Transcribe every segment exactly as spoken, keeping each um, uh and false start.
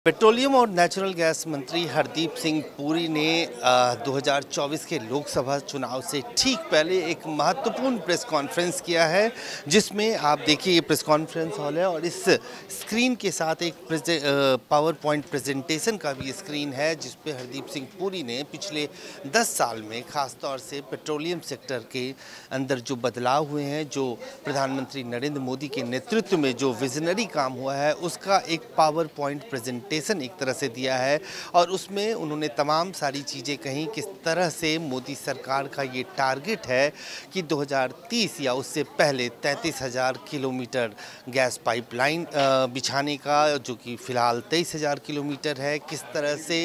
Petroleum और natural gas मंत्री हरदीप सिंह पुरी ने दो हज़ार चौबीस के लोकसभा चुनाव से ठीक पहले एक महत्वपूर्ण प्रेस कॉन्फ्रेंस किया है, जिसमें आप देखिए ये प्रेस कॉन्फ्रेंस हॉल है और इस स्क्रीन के साथ एक पावर पॉइंट प्रेजेंटेशन का भी स्क्रीन है, जिस पे हरदीप सिंह पुरी ने पिछले दस साल में खास तौर से पेट्रोलियम सेक्टर के अंदर जो बदलाव हुए हैं, जो प्रधानमंत्री नरेंद्र मोदी के नेतृत्व में जो विजनरी काम हुआ है, उसका एक पावर पॉइंट प्रेजेंटेशन एक तरह से दिया है। और उसमें उन्होंने तमाम सारी चीज़ें कहीं किस तरह से मोदी सरकार का ये टारगेट है कि दो हज़ार तीस या उससे पहले तैंतीस हज़ार किलोमीटर गैस पाइपलाइन बिछाने का, जो कि फ़िलहाल तेईस हज़ार किलोमीटर है। किस तरह से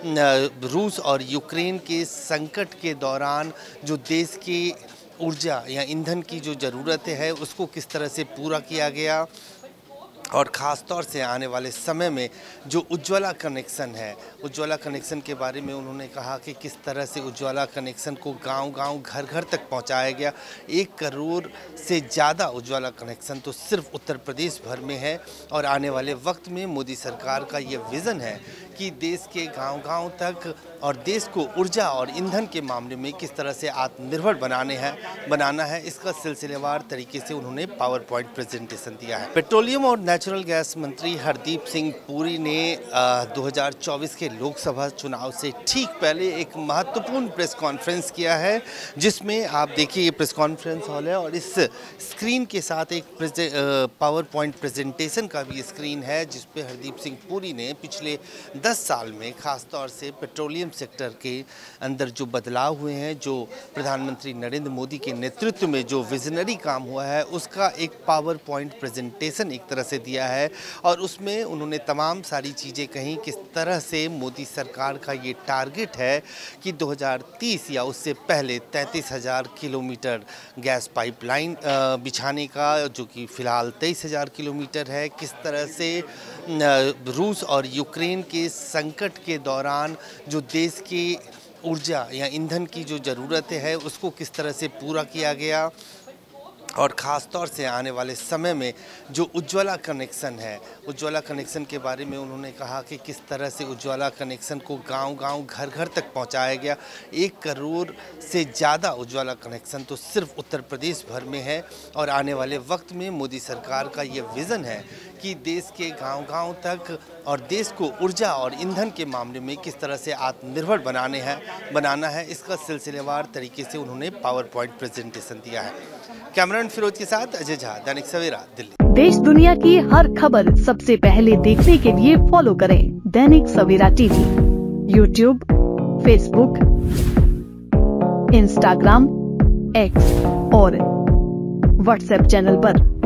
रूस और यूक्रेन के संकट के दौरान जो देश की ऊर्जा या ईंधन की जो ज़रूरत है उसको किस तरह से पूरा किया गया, और ख़ास तौर से आने वाले समय में जो उज्ज्वला कनेक्शन है, उज्ज्वला कनेक्शन के बारे में उन्होंने कहा कि किस तरह से उज्ज्वला कनेक्शन को गांव-गांव, घर-घर तक पहुंचाया गया। एक करोड़ से ज़्यादा उज्ज्वला कनेक्शन तो सिर्फ उत्तर प्रदेश भर में है, और आने वाले वक्त में मोदी सरकार का ये विज़न है कि देश के गांव-गांव तक और देश को ऊर्जा और ईंधन के मामले में किस तरह से आत्मनिर्भर बनाने हैं बनाना है। इसका सिलसिलेवार तरीके से उन्होंने पावर पॉइंट प्रेजेंटेशन दिया है। पेट्रोलियम और नेचुरल गैस मंत्री हरदीप सिंह पुरी ने दो हज़ार चौबीस के लोकसभा चुनाव से ठीक पहले एक महत्वपूर्ण प्रेस कॉन्फ्रेंस किया है, जिसमें आप देखिए ये प्रेस कॉन्फ्रेंस हॉल है और इस स्क्रीन के साथ एक पावर पॉइंट प्रेजेंटेशन का भी स्क्रीन है, जिस पे हरदीप सिंह पुरी ने पिछले दस साल में खास तौर से पेट्रोलियम सेक्टर के अंदर जो बदलाव हुए हैं, जो प्रधानमंत्री नरेंद्र मोदी के नेतृत्व में जो विजनरी काम हुआ है, उसका एक पावर पॉइंट प्रेजेंटेशन एक तरह से दिया है। और उसमें उन्होंने तमाम सारी चीज़ें कहीं किस तरह से मोदी सरकार का ये टारगेट है कि दो हज़ार तीस या उससे पहले तैंतीस हज़ार किलोमीटर गैस पाइपलाइन बिछाने का, जो कि फ़िलहाल तेईस हज़ार किलोमीटर है। किस तरह से रूस और यूक्रेन के संकट के दौरान जो देश की ऊर्जा या ईंधन की जो ज़रूरत है उसको किस तरह से पूरा किया गया, और ख़ास तौर से आने वाले समय में जो उज्ज्वला कनेक्शन है, उज्ज्वला कनेक्शन के बारे में उन्होंने कहा कि किस तरह से उज्ज्वला कनेक्शन को गांव-गांव, घर-घर तक पहुंचाया गया। एक करोड़ से ज़्यादा उज्ज्वला कनेक्शन तो सिर्फ उत्तर प्रदेश भर में है, और आने वाले वक्त में मोदी सरकार का ये विज़न है कि देश के गांव-गांव तक और देश को ऊर्जा और ईंधन के मामले में किस तरह से आत्मनिर्भर बनाने हैं बनाना है। इसका सिलसिलेवार तरीके से उन्होंने पावर पॉइंट प्रेजेंटेशन दिया है। कैमरामैन फिरोज के साथ अजय झा, दैनिक सवेरा, दिल्ली। देश दुनिया की हर खबर सबसे पहले देखने के लिए फॉलो करें Dainik Savera TV, YouTube, Facebook, Instagram, X और व्हाट्सएप चैनल पर।